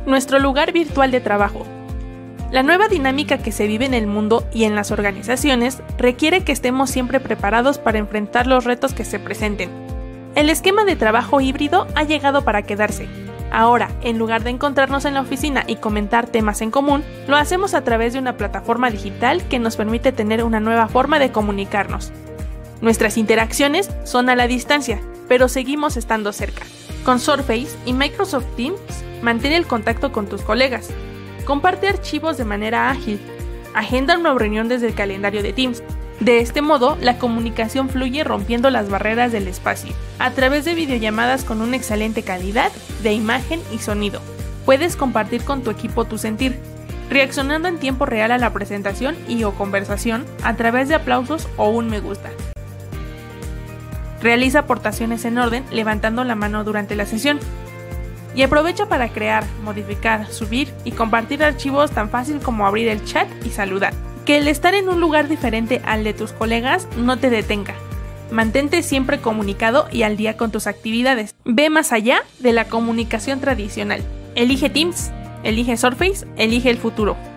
nuestro lugar virtual de trabajo. La nueva dinámica que se vive en el mundo y en las organizaciones requiere que estemos siempre preparados para enfrentar los retos que se presenten. El esquema de trabajo híbrido ha llegado para quedarse. Ahora, en lugar de encontrarnos en la oficina y comentar temas en común, lo hacemos a través de una plataforma digital que nos permite tener una nueva forma de comunicarnos. Nuestras interacciones son a la distancia, pero seguimos estando cerca. Con Surface y Microsoft Teams, mantén el contacto con tus colegas. Comparte archivos de manera ágil. Agenda una reunión desde el calendario de Teams. De este modo, la comunicación fluye rompiendo las barreras del espacio, a través de videollamadas con una excelente calidad de imagen y sonido. Puedes compartir con tu equipo tu sentir, reaccionando en tiempo real a la presentación o conversación a través de aplausos o un me gusta. Realiza aportaciones en orden levantando la mano durante la sesión. Y aprovecha para crear, modificar, subir y compartir archivos tan fácil como abrir el chat y saludar. Que el estar en un lugar diferente al de tus colegas no te detenga. Mantente siempre comunicado y al día con tus actividades. Ve más allá de la comunicación tradicional. Elige Teams, elige Surface, elige el futuro.